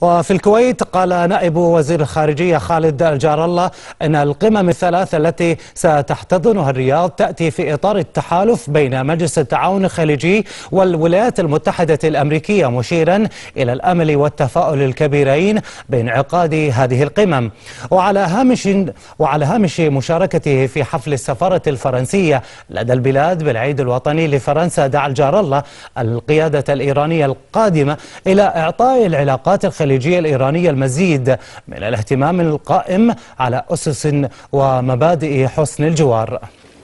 وفي الكويت قال نائب وزير الخارجية خالد الجار الله أن القمم الثلاث التي ستحتضنها الرياض تأتي في إطار التحالف بين مجلس التعاون الخليجي والولايات المتحدة الأمريكية، مشيرا إلى الأمل والتفاؤل الكبيرين بانعقاد هذه القمم. وعلى هامش مشاركته في حفل السفارة الفرنسية لدى البلاد بالعيد الوطني لفرنسا، دعا الجار الله القيادة الإيرانية القادمة إلى إعطاء العلاقات الخليجية الإيرانية المزيد من الاهتمام القائم على أسس ومبادئ حسن الجوار.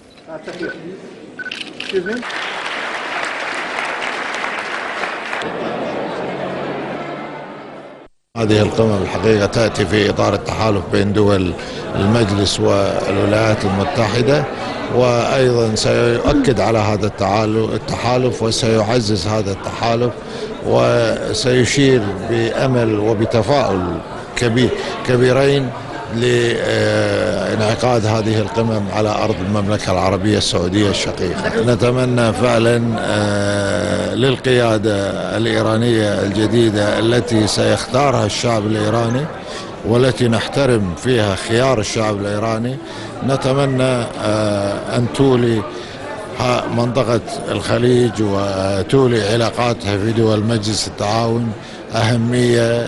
هذه القمم الحقيقة تأتي في إطار التحالف بين دول المجلس والولايات المتحدة، وأيضا سيؤكد على هذا التحالف وسيعزز هذا التحالف، وسيشير بأمل وبتفاؤل كبيرين لانعقاد هذه القمم على أرض المملكة العربية السعودية الشقيقة. نتمنى فعلا للقيادة الإيرانية الجديدة التي سيختارها الشعب الإيراني والتي نحترم فيها خيار الشعب الإيراني، نتمنى أن تولي منطقة الخليج وتولي علاقاتها في دول مجلس التعاون أهمية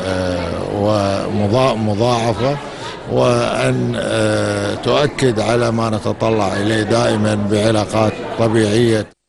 ومضاعفة، وأن تؤكد على ما نتطلع إليه دائما بعلاقات طبيعية.